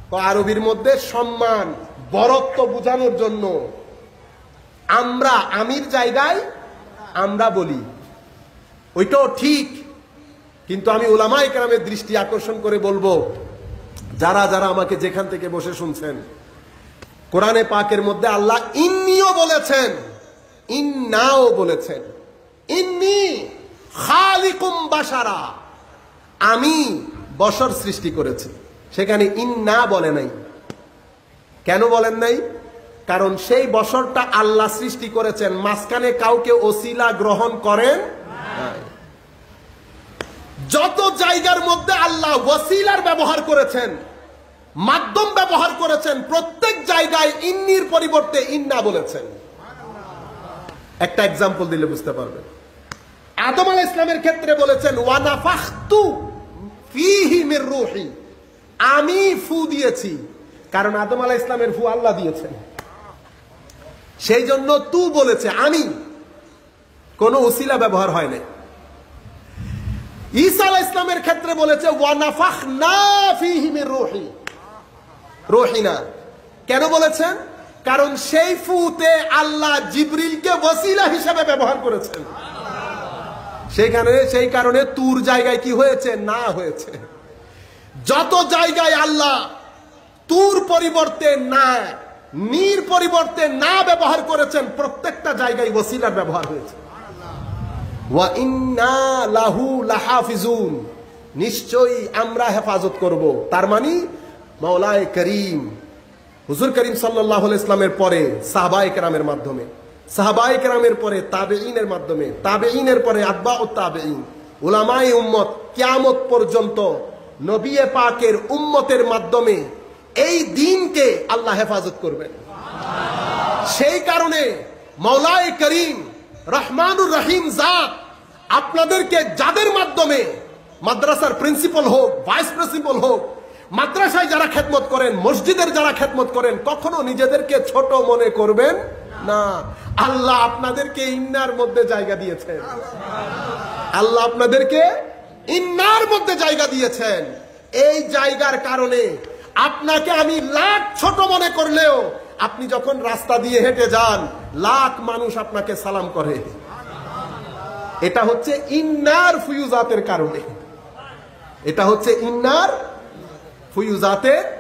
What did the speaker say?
আরবির মধ্যে সম্মান বরত্ব বোঝানোর জন্য আমরা আমির জায়গায় আমরা বলি, ওইটাও ঠিক। কিন্তু আমি উলামায়ে কেরামের দৃষ্টি আকর্ষণ করে বলবো, যারা যারা আমাকে যেখান থেকে বসে শুনছেন, কোরআনে পাকের মধ্যে আল্লাহ ইন্নিও বলেছেন, ইন্নাও বলেছেন। ইন্নি খালিকুম বাশারা, আমি বশর সৃষ্টি করেছি। সেখানে ইন্না বলে নাই। কেন বলেন নাই? কারণ সেই বশরটা আল্লাহ সৃষ্টি করেছেন, মাঝখানে কাউকে ওসিলা গ্রহণ করেন নাই। যত জায়গার মধ্যে আল্লাহ ওসিলার ব্যবহার করেছেন, মাধ্যম ব্যবহার করেছেন, প্রত্যেক জায়গায় ইন্নির পরিবর্তে ইন্না বলেছেন। একটা এক্সাম্পল দিলে বুঝতে পারবেন। আদম আলাইহিস সালামের ক্ষেত্রে বলেছেন ওয়া নাফাখতু ফীহি মির রূহি, আমি ফু দিয়েছি। কারণ আদম আলাইহিস সালামের ফু আল্লাহ দিয়েছেন, সেই জন্য তু বলেছে, আমি, কোনো ওসিলা ব্যবহার হয় না। ঈসা আলাইহিস সালামের ক্ষেত্রে বলেছে ওয়া নাফাখনা ফীহি মির রূহি, রূহিনা। কেন বলেছেন? কারণ সেই ফুতে আল্লাহ জিবরিলকে ওসিলা হিসেবে ব্যবহার করেছেন। সেই কারণে তুর জায়গায় কি হয়েছে? না হয়েছে। যত জায়গায় আল্লাহ তুর পরিবর্তে না, নির পরিবর্তে না ব্যবহার করেছেন, প্রত্যেকটা জায়গায় ওসিলার ব্যবহার হয়েছে। ওয়া ইন্না লাহু লাহাফিজুন, নিশ্চয়ই আমরা হেফাজত করব। তার মানে মাওলায়ে করিম হুজুর করিম সাল্লাল্লাহু আলাইহি ওয়াসাল্লামের পরে সাহাবায়ে কেরামের মাধ্যমে, সাহাবায়ে কেরামের পরে তাবেঈনের মাধ্যমে, তাবেঈনের পরে আতবাউত তাবেঈন, উলামায়ে উম্মত, কিয়ামত পর্যন্ত নবী পাকের উম্মতের মাধ্যমে এই দ্বীনকে আল্লাহ হেফাজত করবেন। সেই কারণে মাওলায়ে করিম রহমানুর রহিম জাত আপনাদেরকে, যাদের মাধ্যমে মাদ্রাসার প্রিন্সিপাল হোক, ভাইস প্রিন্সিপাল হোক, মাদ্রাসায় যারা খেদমত করেন, মসজিদের যারা খেদমত করেন, কখনো নিজেদেরকে ছোট মনে করবেন না। আল্লাহ আপনাদেরকে ইন্নার মধ্যে জায়গা দিয়েছেন, আল্লাহ আপনাদেরকে ইন্নার মধ্যে জায়গা দিয়েছেন। এই জায়গার কারণে আপনাকে আমি লাখ ছোট মনে করলেও, আপনি যখন রাস্তা দিয়ে হেঁটে যান, লাখ মানুষ আপনাকে সালাম করে। এটা হচ্ছে ইন্নার ফুয়ুজাতের কারণে, এটা হচ্ছে ইন্নার ফুয়ুজাতের